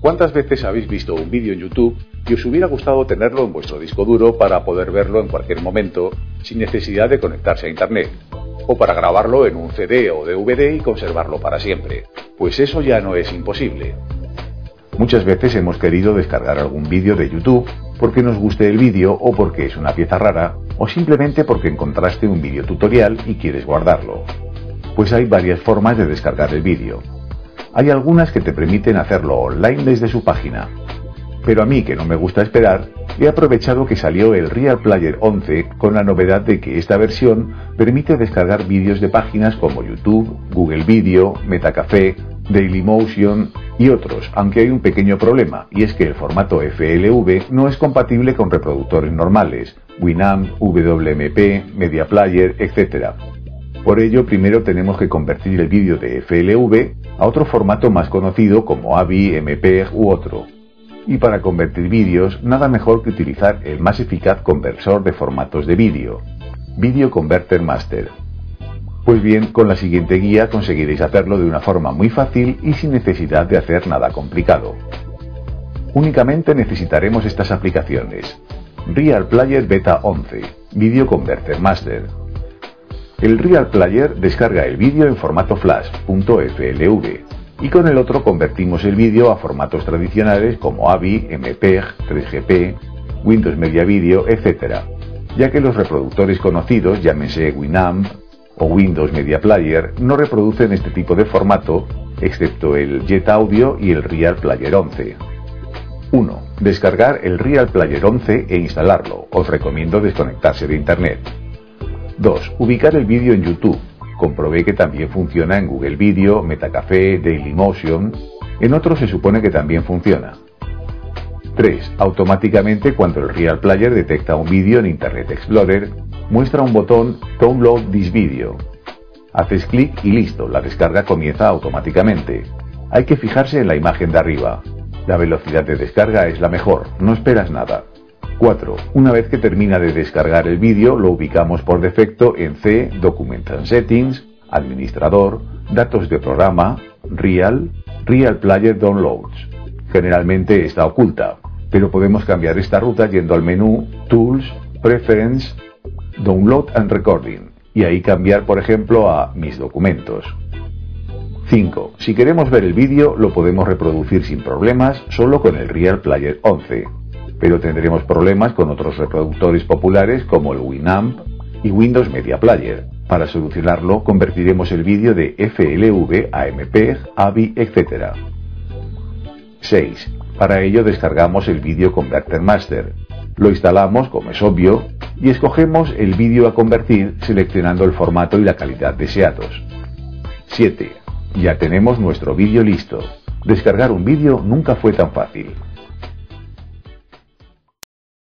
¿Cuántas veces habéis visto un vídeo en YouTube y os hubiera gustado tenerlo en vuestro disco duro para poder verlo en cualquier momento sin necesidad de conectarse a Internet? O para grabarlo en un CD o DVD y conservarlo para siempre. Pues eso ya no es imposible. Muchas veces hemos querido descargar algún vídeo de YouTube porque nos guste el vídeo o porque es una pieza rara o simplemente porque encontraste un vídeo tutorial y quieres guardarlo. Pues hay varias formas de descargar el vídeo. Hay algunas que te permiten hacerlo online desde su página. Pero a mí, que no me gusta esperar, he aprovechado que salió el Real Player 11 con la novedad de que esta versión permite descargar vídeos de páginas como YouTube, Google Video, Metacafé, Dailymotion y otros, aunque hay un pequeño problema, y es que el formato FLV no es compatible con reproductores normales, Winamp, WMP, Media Player, etc. Por ello, primero tenemos que convertir el vídeo de FLV a otro formato más conocido como AVI, MPEG u otro. Y para convertir vídeos, nada mejor que utilizar el más eficaz conversor de formatos de vídeo, Video Converter Master. Pues bien, con la siguiente guía conseguiréis hacerlo de una forma muy fácil y sin necesidad de hacer nada complicado. Únicamente necesitaremos estas aplicaciones: Real Player Beta 11, Video Converter Master. El Real Player descarga el vídeo en formato flash, .flv, y con el otro convertimos el vídeo a formatos tradicionales como AVI, MPEG, 3GP, Windows Media Video, etc., ya que los reproductores conocidos, llámense Winamp o Windows Media Player, no reproducen este tipo de formato, excepto el Jet Audio y el Real Player 11. 1. Descargar el Real Player 11 e instalarlo. Os recomiendo desconectarse de Internet. 2. Ubicar el vídeo en YouTube. Comprobé que también funciona en Google Video, Metacafé, Dailymotion. En otros se supone que también funciona. 3. Automáticamente, cuando el Real Player detecta un vídeo en Internet Explorer, muestra un botón Download this video. Haces clic y listo, la descarga comienza automáticamente. Hay que fijarse en la imagen de arriba. La velocidad de descarga es la mejor, no esperas nada. 4. Una vez que termina de descargar el vídeo, lo ubicamos por defecto en C, Documents and Settings, Administrador, Datos de programa, Real Player Downloads. Generalmente está oculta, pero podemos cambiar esta ruta yendo al menú Tools, Preference, Download and Recording, y ahí cambiar, por ejemplo, a Mis documentos. 5. Si queremos ver el vídeo, lo podemos reproducir sin problemas solo con el Real Player 11. Pero tendremos problemas con otros reproductores populares como el Winamp y Windows Media Player. Para solucionarlo, convertiremos el vídeo de FLV a MPEG, AVI, etc. 6. Para ello descargamos el Video Converter Master. Lo instalamos, como es obvio, y escogemos el vídeo a convertir seleccionando el formato y la calidad deseados. 7. Ya tenemos nuestro vídeo listo. Descargar un vídeo nunca fue tan fácil.